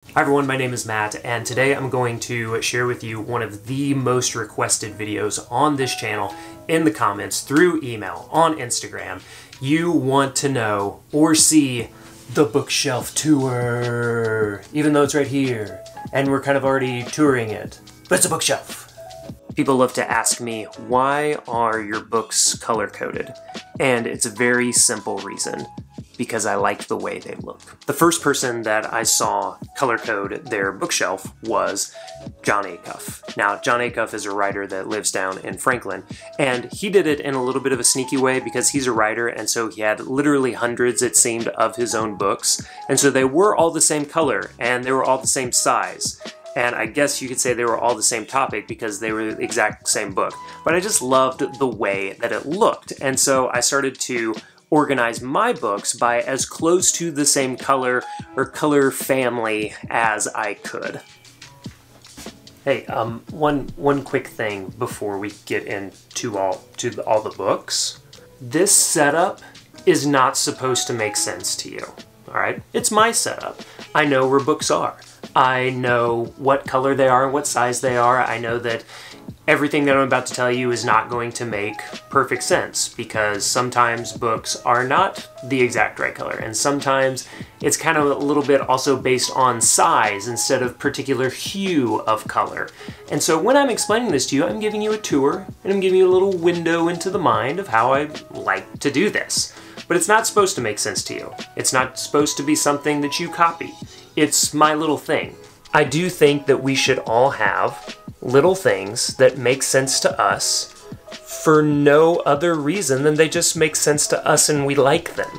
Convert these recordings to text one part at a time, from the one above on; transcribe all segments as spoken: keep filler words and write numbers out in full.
Hi everyone, my name is Matt, and today I'm going to share with you one of the most requested videos on this channel in the comments, through email, on Instagram. You want to know or see the bookshelf tour, even though it's right here, and we're kind of already touring it, but it's a bookshelf. People love to ask me, why are your books color-coded? And it's a very simple reason. Because I like the way they look. The first person that I saw color code their bookshelf was Jon Acuff. Now, Jon Acuff is a writer that lives down in Franklin, and he did it in a little bit of a sneaky way because he's a writer, and so he had literally hundreds, it seemed, of his own books, and so they were all the same color, and they were all the same size. And I guess you could say they were all the same topic because they were the exact same book. But I just loved the way that it looked, and so I started to organize my books by as close to the same color or color family as I could. Hey, um, one one quick thing before we get into all to the, all the books. This setup is not supposed to make sense to you. All right, it's my setup. I know where books are. I know what color they are and what size they are. I know that everything that I'm about to tell you is not going to make perfect sense because sometimes books are not the exact right color, and sometimes it's kind of a little bit also based on size instead of particular hue of color. And so when I'm explaining this to you, I'm giving you a tour and I'm giving you a little window into the mind of how I like to do this. But it's not supposed to make sense to you. It's not supposed to be something that you copy. It's my little thing. I do think that we should all have little things that make sense to us for no other reason than they just make sense to us and we like them.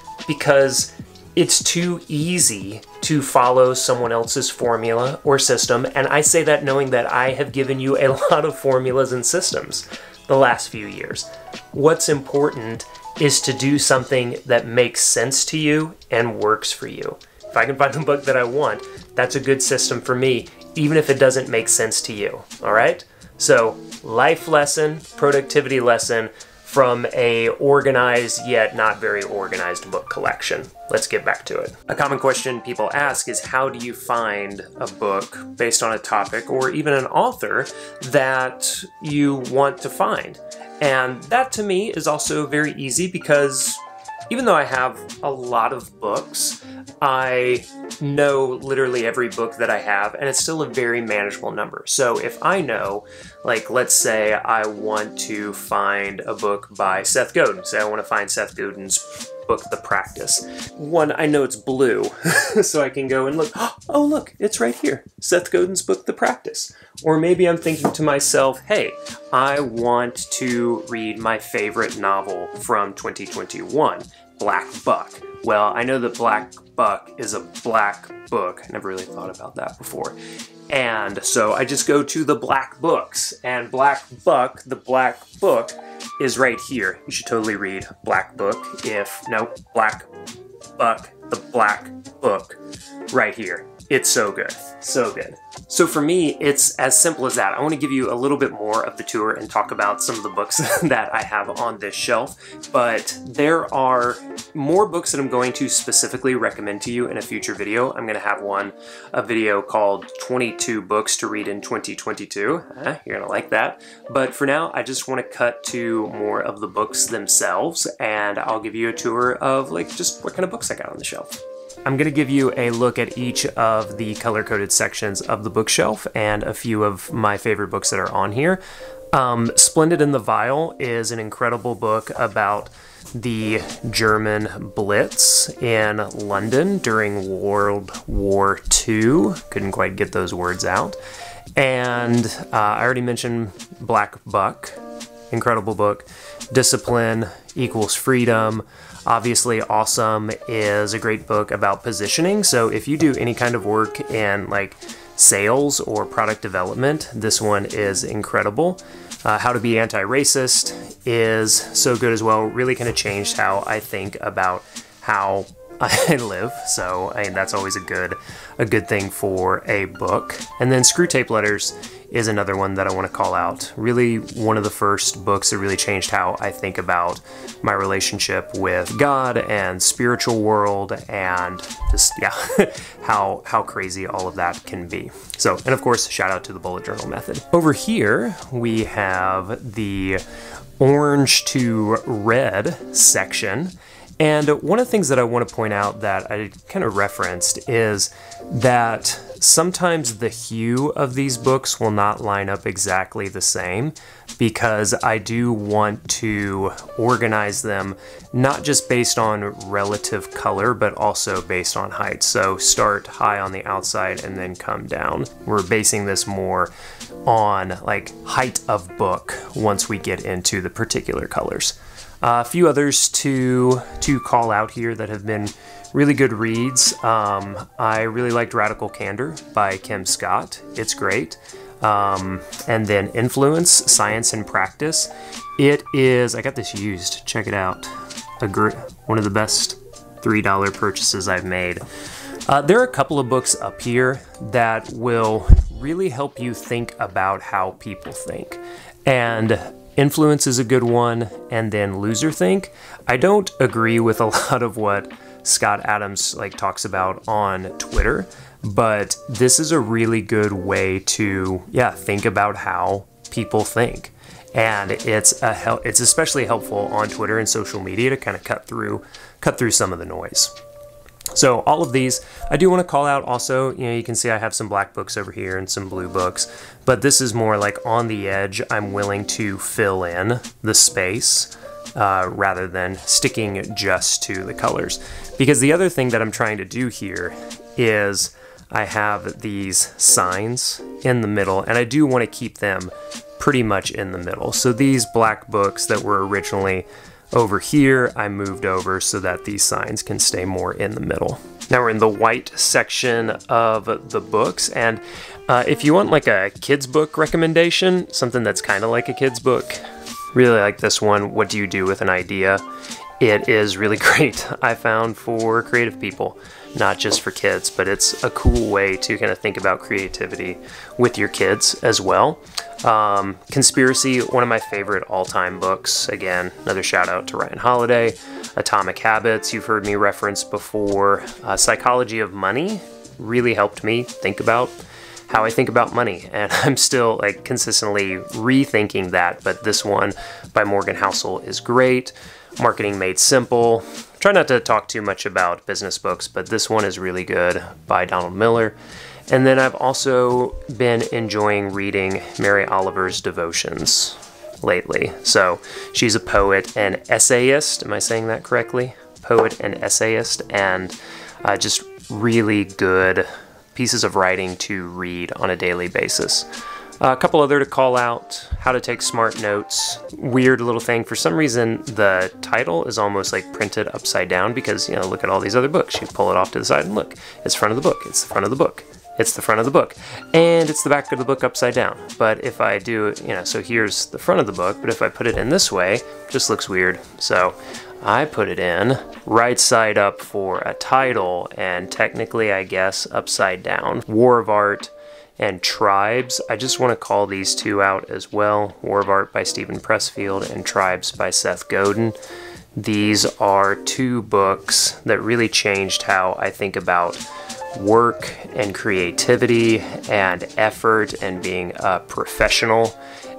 Because it's too easy to follow someone else's formula or system, and I say that knowing that I have given you a lot of formulas and systems the last few years. What's important is to do something that makes sense to you and works for you. If I can find the book that I want, that's a good system for me, even if it doesn't make sense to you, all right? So, life lesson, productivity lesson from a organized yet not very organized book collection. Let's get back to it. A common question people ask is, how do you find a book based on a topic or even an author that you want to find? And that to me is also very easy because even though I have a lot of books, I know literally every book that I have, and it's still a very manageable number. So if I know, like, let's say I want to find a book by Seth Godin. Say I want to find Seth Godin's book, The Practice. One, I know it's blue, so I can go and look, oh look, it's right here. Seth Godin's book, The Practice. Or maybe I'm thinking to myself, hey, I want to read my favorite novel from twenty twenty-one, Black Buck. Well, I know that Black Buck is a black book. I never really thought about that before. And so I just go to the black books, and Black Buck, the black book, is right here. You should totally read Black Book if, no, Black Buck, the black book, right here. It's so good, so good. So for me, it's as simple as that. I want to give you a little bit more of the tour and talk about some of the books that I have on this shelf, but there are more books that I'm going to specifically recommend to you in a future video. I'm going to have one, a video called twenty-two books to read in twenty twenty-two. Eh, you're going to like that. But for now, I just want to cut to more of the books themselves, and I'll give you a tour of like just what kind of books I got on the shelf. I'm going to give you a look at each of the color-coded sections of the bookshelf and a few of my favorite books that are on here. Um, Splendid in the Vial is an incredible book about the German Blitz in London during World War Two. Couldn't quite get those words out. And uh, I already mentioned Black Buck, incredible book. Discipline Equals Freedom. Obviously, Awesome is a great book about positioning, so if you do any kind of work in like sales or product development, this one is incredible. Uh, How to Be Anti-Racist is so good as well. Really kind of changed how I think about how I live, so I mean that's always a good a good thing for a book. And then Screwtape Letters is another one that I want to call out. Really one of the first books that really changed how I think about my relationship with God and spiritual world, and just, yeah, how, how crazy all of that can be. So, and of course, shout out to the bullet journal method. Over here, we have the orange to red section. And one of the things that I want to point out that I kind of referenced is that sometimes the hue of these books will not line up exactly the same, because I do want to organize them not just based on relative color, but also based on height. So start high on the outside and then come down. We're basing this more on like height of book once we get into the particular colors. Uh, a few others to to call out here that have been really good reads. Um, I really liked Radical Candor by Kim Scott. It's great. Um, and then Influence, Science and Practice. It is, I got this used, check it out. A gr one of the best three dollar purchases I've made. Uh, there are a couple of books up here that will really help you think about how people think. And Influence is a good one, and then Loserthink. I don't agree with a lot of what Scott Adams like talks about on Twitter, but this is a really good way to, yeah, think about how people think. And it's a hel it's especially helpful on Twitter and social media to kind of cut through cut through some of the noise. So all of these, I do want to call out also, you know, you can see I have some black books over here and some blue books, but this is more like on the edge. I'm willing to fill in the space uh, rather than sticking just to the colors. Because the other thing that I'm trying to do here is I have these signs in the middle, and I do want to keep them pretty much in the middle. So these black books that were originally over here, I moved over so that these signs can stay more in the middle. Now we're in the white section of the books, and uh, if you want like a kid's book recommendation, something that's kind of like a kid's book, really like this one, What Do You Do With an Idea? It is really great, I found, for creative people, not just for kids, but it's a cool way to kind of think about creativity with your kids as well. Um, Conspiracy, one of my favorite all-time books. Again, another shout out to Ryan Holiday. Atomic Habits, you've heard me reference before. Uh, Psychology of Money really helped me think about how I think about money, and I'm still like consistently rethinking that, but this one by Morgan Housel is great. Marketing Made Simple. Try not to talk too much about business books, but this one is really good by Donald Miller. And then I've also been enjoying reading Mary Oliver's Devotions lately. So she's a poet and essayist. Am I saying that correctly? Poet and essayist, and uh, just really good pieces of writing to read on a daily basis. Uh, a couple other to call out, How to Take Smart Notes. Weird little thing. For some reason, the title is almost like printed upside down because, you know, look at all these other books. You pull it off to the side and look, it's front of the book, it's the front of the book, it's the front of the book, and it's the back of the book upside down. But if I do, you know, so here's the front of the book, but if I put it in this way, it just looks weird. So I put it in right side up for a title, and technically, I guess, upside down. War of Art and Tribes. I just want to call these two out as well. War of Art by Stephen Pressfield and Tribes by Seth Godin. These are two books that really changed how I think about work and creativity and effort and being a professional.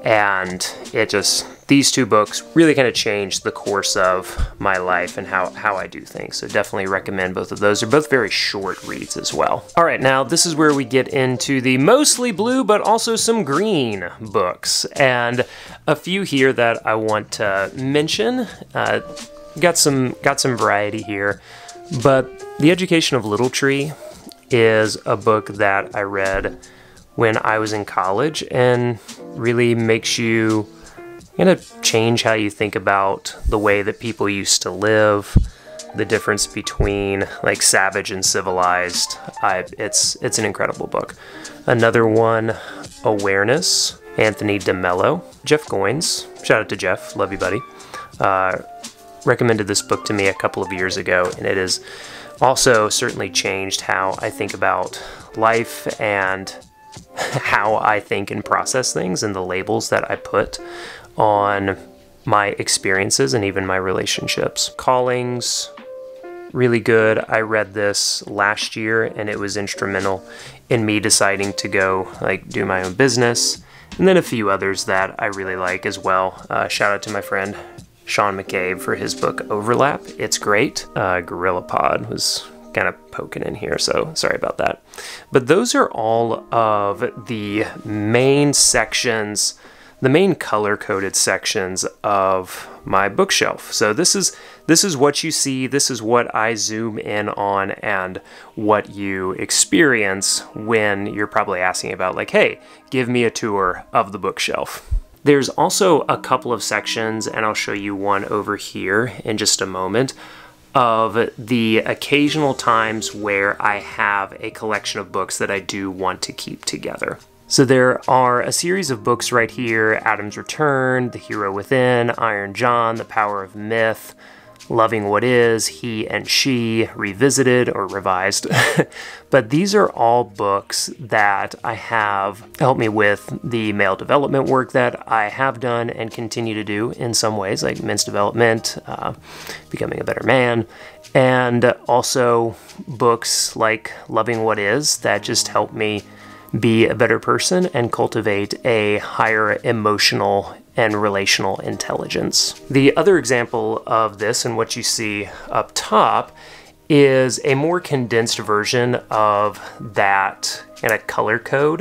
And it just, these two books really kind of changed the course of my life and how, how I do things. So definitely recommend both of those. They're both very short reads as well. All right, now this is where we get into the mostly blue, but also some green books. And a few here that I want to mention. Uh, got some, got some variety here. But The Education of Little Tree is a book that I read when I was in college and really makes you kind of change how you think about the way that people used to live, the difference between like savage and civilized. I, it's it's an incredible book. Another one, Awareness, Anthony DeMello. Jeff Goins, shout out to Jeff, love you buddy, uh, recommended this book to me a couple of years ago, and it has also certainly changed how I think about life and how I think and process things and the labels that I put on my experiences and even my relationships. Callings, really good. I read this last year and it was instrumental in me deciding to go like do my own business. And then a few others that I really like as well. Uh, shout out to my friend Sean McCabe for his book Overlap. It's great. Uh, GorillaPod was kind of poking in here, so sorry about that. But those are all of the main sections, the main color-coded sections of my bookshelf. So this is this is what you see, this is what I zoom in on, and what you experience when you're probably asking about like, hey, give me a tour of the bookshelf. There's also a couple of sections, and I'll show you one over here in just a moment, of the occasional times where I have a collection of books that I do want to keep together. So there are a series of books right here: Adam's Return, The Hero Within, Iron John, The Power of Myth, Loving What Is, He and She, Revisited or Revised. But these are all books that I have helped me with the male development work that I have done and continue to do in some ways, like men's development, uh, becoming a better man, and also books like Loving What Is that just help me be a better person and cultivate a higher emotional and relational intelligence. The other example of this, and what you see up top, is a more condensed version of that in a color code,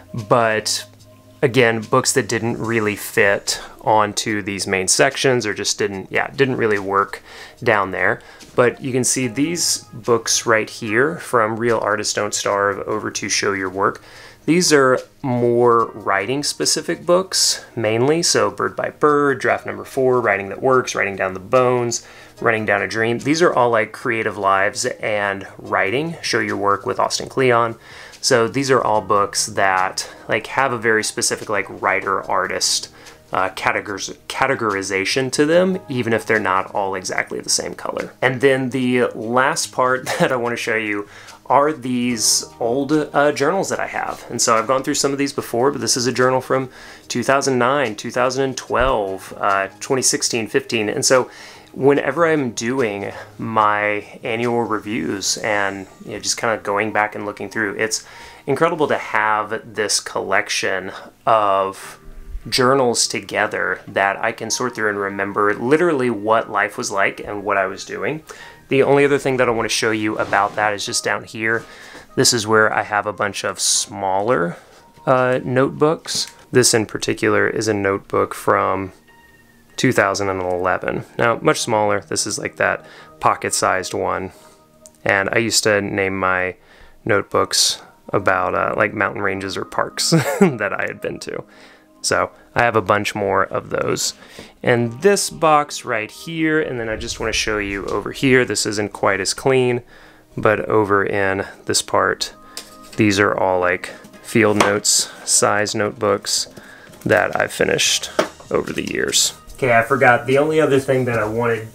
but again, books that didn't really fit onto these main sections or just didn't, yeah, didn't really work down there. But you can see these books right here, From Real Artists Don't Starve over to Show Your Work. These are more writing specific books, mainly. So Bird by Bird, Draft Number Four, Writing That Works, Writing Down the Bones, Writing Down a Dream. These are all like creative lives and writing. Show Your Work with Austin Kleon. So these are all books that like have a very specific like writer artist uh, categoriz categorization to them, even if they're not all exactly the same color. And then the last part that I want to show you are these old uh, journals that I have. And so I've gone through some of these before, but this is a journal from two thousand nine, two thousand twelve, uh, twenty sixteen, fifteen. And so whenever I'm doing my annual reviews and you know, just kind of going back and looking through, it's incredible to have this collection of journals together that I can sort through and remember literally what life was like and what I was doing. The only other thing that I want to show you about that is just down here. This is where I have a bunch of smaller uh, notebooks. This in particular is a notebook from two thousand eleven. Now, much smaller. This is like that pocket-sized one. And I used to name my notebooks about uh, like mountain ranges or parks that I had been to. So I have a bunch more of those. And this box right here, and then I just want to show you over here, this isn't quite as clean, but over in this part, these are all like field notes size notebooks that I've finished over the years. Okay, I forgot, the only other thing that I wanted,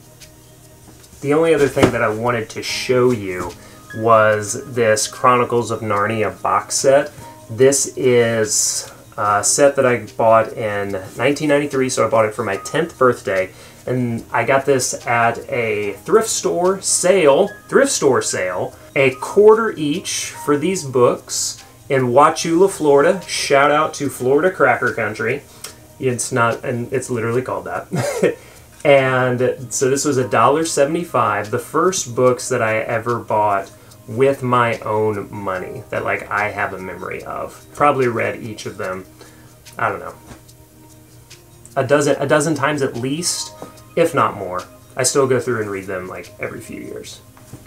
the only other thing that I wanted to show you was this Chronicles of Narnia box set. This is a set that I bought in nineteen ninety-three, so I bought it for my tenth birthday, and I got this at a thrift store sale, thrift store sale, a quarter each for these books in Wauchula, Florida. Shout out to Florida Cracker Country. It's not, and it's literally called that. And so this was a dollar seventy-five, the first books that I ever bought with my own money that like I have a memory of. Probably read each of them, I don't know, a dozen a dozen times at least, if not more. I still go through and read them like every few years.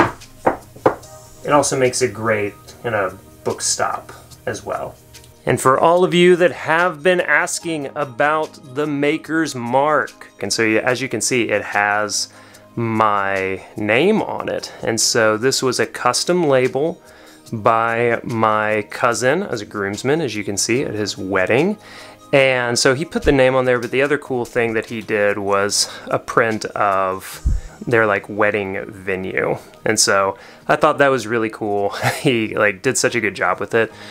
It also makes it great in a book stop as well. And for all of you that have been asking about the Maker's Mark, and so as you can see, it has my name on it. And so this was a custom label by my cousin as a groomsman, as you can see, at his wedding. And so he put the name on there, but the other cool thing that he did was a print of their like wedding venue. And so I thought that was really cool. He like did such a good job with it.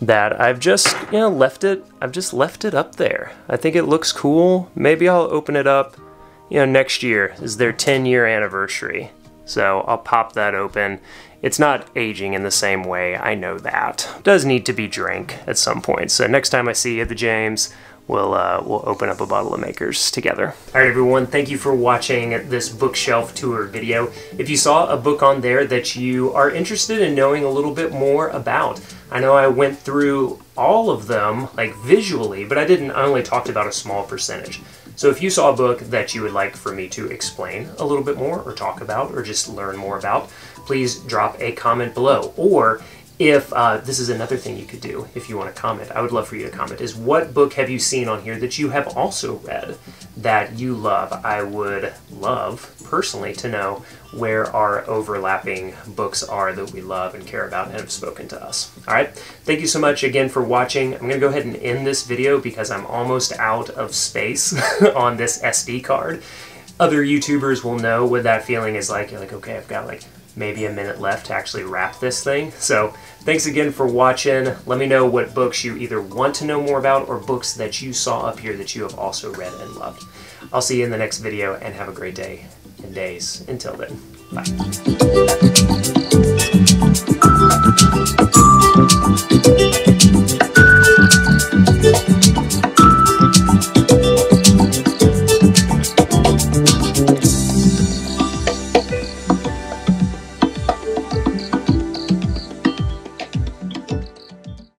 that I've just, you know, left it, I've just left it up there. I think it looks cool. Maybe I'll open it up, you know, next year is their ten year anniversary. So I'll pop that open. It's not aging in the same way, I know that. It does need to be drank at some point. So next time I see you at the James, we'll, uh, we'll open up a bottle of Makers together. All right, everyone, thank you for watching this bookshelf tour video. If you saw a book on there that you are interested in knowing a little bit more about, I know I went through all of them, like visually, but I didn't, I only talked about a small percentage. So if you saw a book that you would like for me to explain a little bit more or talk about or just learn more about, please drop a comment below. Or if, uh, this is another thing you could do if you want to comment, I would love for you to comment, is what book have you seen on here that you have also read that you love? I would love, personally, to know where our overlapping books are that we love and care about and have spoken to us. All right, thank you so much again for watching. I'm going to go ahead and end this video because I'm almost out of space on this S D card. Other YouTubers will know what that feeling is like. You're like, okay, I've got like maybe a minute left to actually wrap this thing. So thanks again for watching. Let me know what books you either want to know more about or books that you saw up here that you have also read and loved. I'll see you in the next video and have a great day and days. Until then, bye.